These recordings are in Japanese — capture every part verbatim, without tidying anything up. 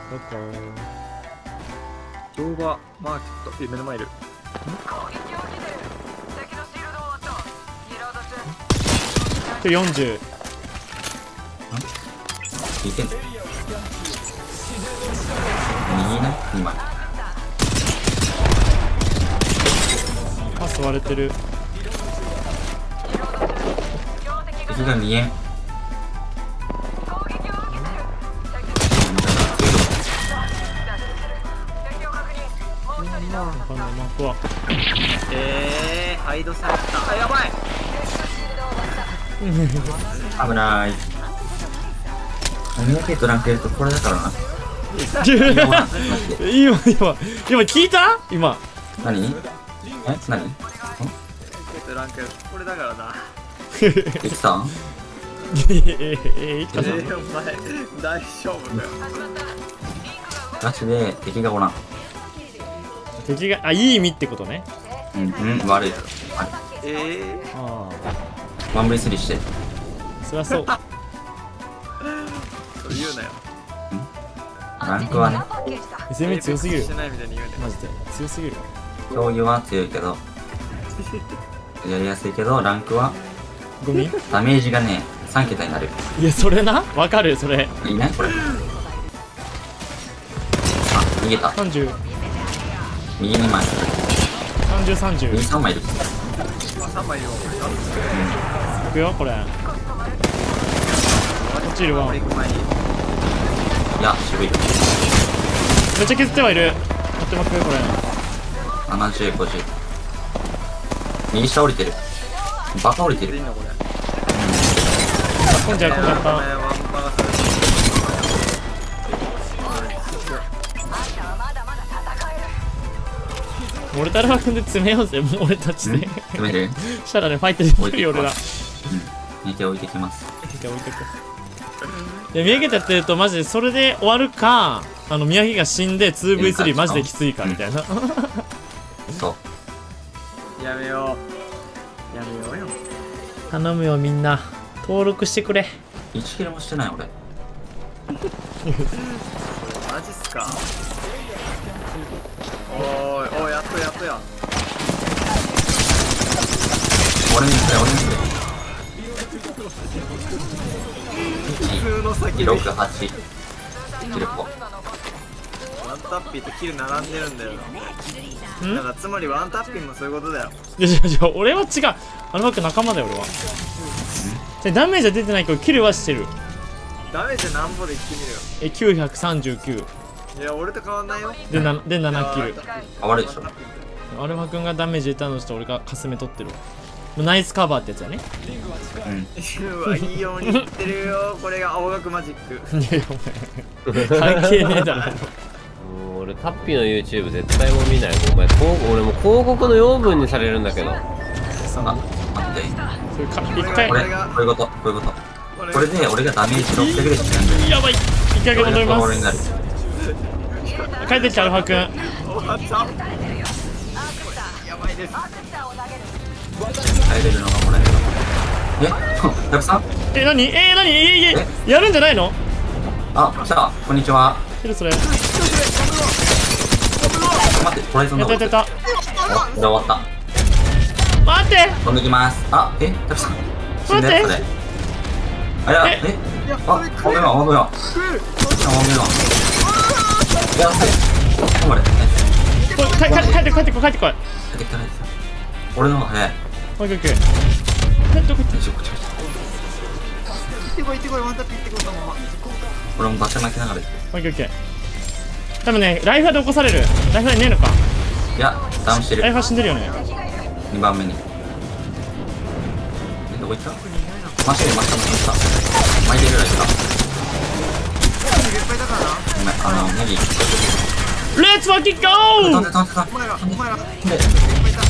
どこ動画マーケット、え、目の前いる。 今日よんじゅう。 聞いてんの右ね、にまい。 パス割れてる。 敵が見えん。 わかんないマークは。 えー、ハイドされた。あ、やばい。 危ない。ミヤケとランクやるとこれだからな。 今今今聞いた？今。 何？え？何？ ランクこれだからな。 できた？ ええええ、いったさん。 えー、お前大丈夫だよ。 ガチで敵がおらん。 敵があいい意味ってことね。 うんうん悪い。 えー、 あワンブイスリーして。 あ、そりゃそう。 それ言うなよ。 ランクはね、 エスエム 強すぎるし。ないみたいに言うね。 マジで強すぎる。 競技は強いけど、やりやすいけど、ランクはゴミ？ ダメージがね、さん桁になる。 いやそれな。わかるそれ。 いいねこれ。あ、逃げた。 三十右にまい。 三十三十。 右さんまいいる。 さんまいいるわ。 いくよこれ。落ちるわ。め俺行く前に。 いや、渋い。 っちゃ削ってはいる。待ってますこれ。 ななじゅう、ごじゅう。右下降りてる。バカ降りてる。 いいのこれ。 飛んじゃう飛んじゃった。 ワンパがする。 モルタルは組んで詰めようぜもう俺たちで。 詰める？ したらねファイトできるよ俺ら。 寝て置いてきます。 じゃあ置いとく。いや宮城やってるとマジでそれで終わるか、あの宮城が死んで ツーブイスリー マジできついかみたいな。 そう。 やめよう。やめようよ。 頼むよみんな登録してくれ。 いちキロもしてない俺。 マジっすか。おーい、おー、やっとやっとや。 俺にくれ、俺にくれ。 普通の先ろく、はち。キルポ。 ワンタッピーとキル並んでるんだよんだからつまりワンタッピーもそういうことだよ。 いやいやいや俺は違う。あのバック仲間だよ俺は。じゃダメージは出てないけどキルはしてる。 ダメージなんぼで言ってみるよ。 えきゅうひゃくさんじゅうきゅういや俺と変わんないよ。 でなでななキル。 あ、悪いでしょ。 アルファ君がダメージ出たのして俺がかすめ取ってる。ナイスカバーってやつやね。 うん。 うわいいように言ってるよ。これが青学マジック。 いやいやお前関係ねえだろ。 もう俺タッピーの YouTube 絶対もう見ない。お前こう俺もう広告の養分にされるんだけど。 あ、待って。 それか一回これ、こういうこと、こういうこと。これで俺がダメージろっぴゃくで死ぬんだよ。 やばい。一回戻りま俺になる。 す。帰ってきたアルファ君。 終わった。やばいです。 耐えれるのがもらえるの。えたくさんえ何え何えええやるんじゃないの？ あ、来た。こんにちは。 いるそれ。 待って、ホライゾンだ。 やったやったやっお、で終わった。 た。待って。 飛んできます。あ、えたくさん死んだやつで。あ、いや、えあ、ごめんわ、ごめんわ。あ、ごめんわ。やばい。頑張れ。 これ帰帰帰ってこい帰ってこい帰ってこい。 帰ってきた、帰ってきた。俺の方が早い。 オッケーオッケー。えどこ行っよいしょ、こっちこっち。 行ってこい行ってこいワンタッピー行ってこいそのまま。 俺もバッシャ泣きながら行って。 た？オッケーオッケー。多分ねライファーで起こされる。ライファーねえのか。 いや、ダウンしてる。 ライファー死んでるよね。 にばんめに。え、どこ行ったマシでマシだマシだ。巻いてるぐらいか。 いっぱいだからな。 ごめん、あの、ネギ。 レッツファッキンゴー。 飛んで飛んで飛んで。 お前らお前らいっぱいいた。 で、 一回飛べ一回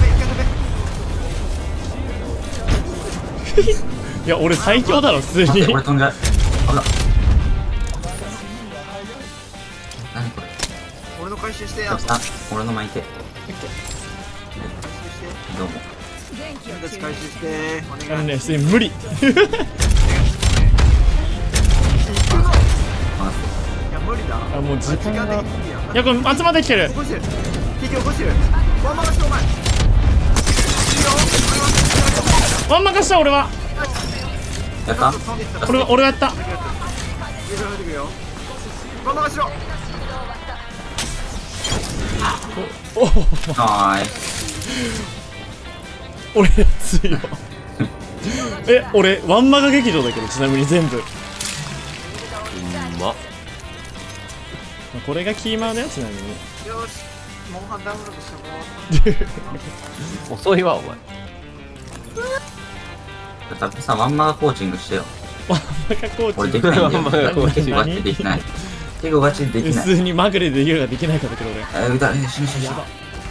飛べ。 いや俺最強だろ普通待って、 に。 俺飛んじゃう。危な。何これ。 俺の回収してや。 あ、俺の巻いて。どうも。 俺たち回収してお願い。 あのね普通に無理。 まいや無無理だ。 あもう時間が時間的に無理やいやこれ集まってきてる。 起こしてる。敵起こしてる。ワンマンがしてお前。いいよ。 ワンマン化した俺は。 やった飛んでいった。 俺は俺はやった。 いくよいくよ。ワンマンがしろ。 おおはーい。 俺強いよ。え俺ワンマガ劇場だけどちなみに全部。 うんまこれがキーマンだよちなみに。 よし。モンハンダウンロードしても遅いわお前。 タピさんワンマガコーチングしてよ。 ワンマガコーチ俺できないんだよ。 ワンマガコーチング結構ガチでできない。結構ガチでできない。 普通にまぐれで言うができないかだけど俺。 えー、歌え、死ぬ死ぬ死ぬ。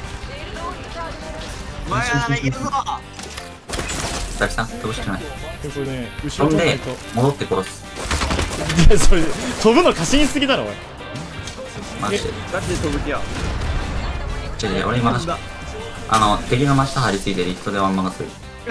お前らならいけるぞ。 タピさん、飛ぶしかない。 でこれね後飛んでろ来ないと。 戻って殺す。 いやそれ飛ぶの過信しすぎだろおい。 マジで。 ガチで飛ぶ気や。 違う違う、俺今だ。 あの、敵の真下張り付いてリフトでワンマガする。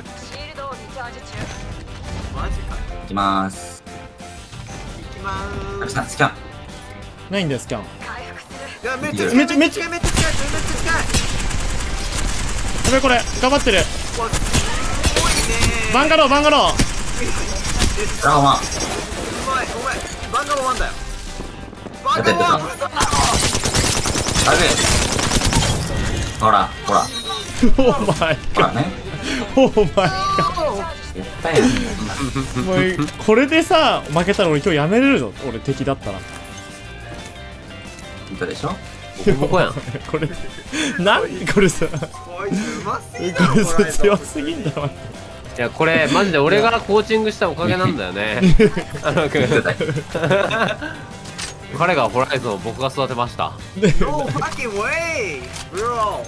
マジか。 いきまーす。 行きまーす。 タピさん、スキャン。 ないんですキャン。 いやめっちゃめっちゃめっち近いめっちゃ近いめっちゃ近い。 やべこれ頑張ってる。 わ多いねー。 バンガローバンガロー。 ラガマン。 お前お前バンガローワンだよ。バンガローワン。 あれほら、ほら、 オーマイほらね。 オーマイ絶対やん。 もうこれでさ負けたら俺今日やめれるぞ俺敵だったら。 見たでしょ。 ボコボコやん。 これなんこれさここいつうますぎだろれこさ強すぎんだわ。 いやこれマジで俺がコーチングしたおかげなんだよね。あの絶対。 彼がホライゾンを僕が育てました。 No fucking way bro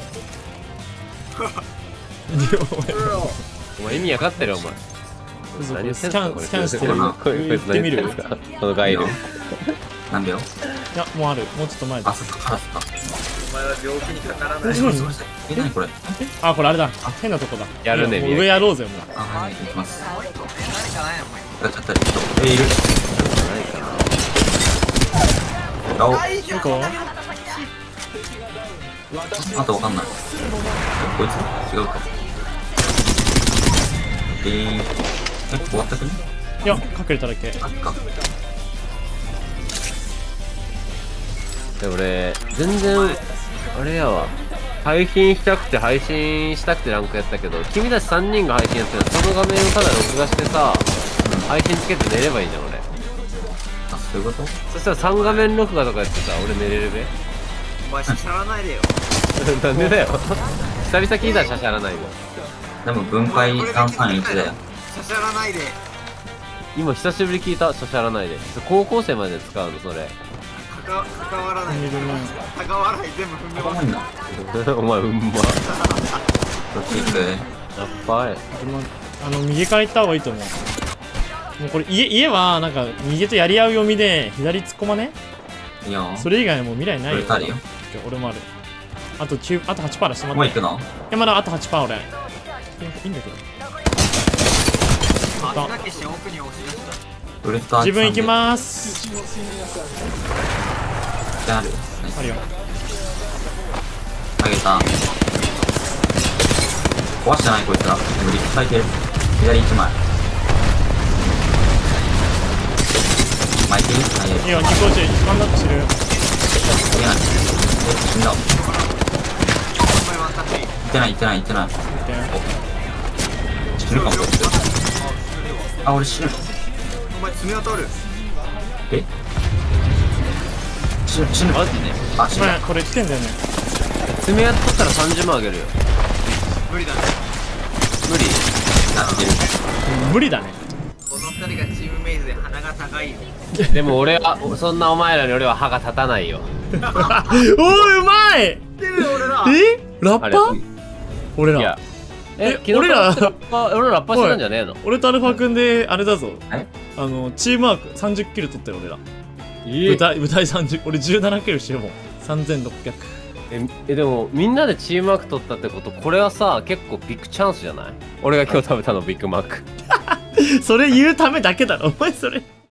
bro お前意味わかってるお前。 嘘これ何言ってんすかこれスキャンスキャンしてる。 ここいつ言ってみる。い何言ってんすかこのガイル。 なんでよ。 やもうあるもうちょっと前であ、 す。 そっか、カラスか。 お前は病気にかからない。 大丈夫え、なにこれ。 あこれあれだ変なとこだ。 やるねいやもう上やろうぜもう。 あ、はい、行きます。 何かないのお前。 やっちゃったり。え、いる。あ、お、 どこ。 あとわかんない。こいつ違うか。えー、え、終わったくね。 いや隠れただけ。 あっか。 で俺全然あれやわ。配信したくて配信したくてランクやったけど、君たちさんにんが配信やってるのその画面をただ録画してさ、配信つけて寝ればいいじゃん俺。 あ、そういうこと。 そしたらさん画面録画とかやってさ俺寝れるべ。 お前しゃしゃらないでよ。 なんでだよ。久々聞いたらシャシャらないよ。 でも分解さんさんいちだよ。 しゃしゃらないで。 今久しぶり聞いたシャシャらないで。高校生まで使うのそれ。 かか関わらない。 見るね。 関わらない全部踏んでます。 頭いいな。 お前うんま。 どっち行く。 やっばい。 あの右から行った方がいいと思う。もうこれ家家はなんか右とやり合う読みで左突っ込まね。 いいよ。 それ以外はもう未来ないよ。 これあるよ。 俺もある。あときゅうあとはちパーセント出してもらって。 もう行くの。 いやまだあとはちパーセント俺。いいんだけど。 あだけして奥に押し出した。 ウルフとアーチ自分行きーまーす。 す。ある。ナイスあるよ。 あげた。壊してないこいつら。でもリップ咲いてる。左いちまい。巻いていい？はい、 いいよ、にこ中一番だって知る。 見えない。え、死んだ。 お前ワンタッチ。 行ってない行ってない行ってない。死ぬかも。あ、俺死ぬ。 お前爪当たる。 え？死ぬ死ぬ。 マジであ、死ぬ。 お前これ来てんだよね。 爪やっとったらさんじゅうまんあげるよ。 無理だね。 無理。 なってる。 無理だね。 この二人がチームメイトで鼻が高いよ。 でも俺はそんなお前らに俺は歯が立たないよ。 おーうまい。 知ってるよ俺ら。 えラッあれパ俺いやらええ俺ら昨日ラッパ俺らラッパしてたんじゃねえの？ 俺とアルファ君であれだぞ。 え？ あのチームワークさんじゅっキル取ったよ俺ら。 え舞台舞台さんじゅう俺じゅうななキルしてるもん。さんぜんろっぴゃく。 ええでもみんなでチームワーク取ったってことこれはさ結構ビッグチャンスじゃない？俺が今日食べたのビッグマック。 それ言うためだけだろお前それ。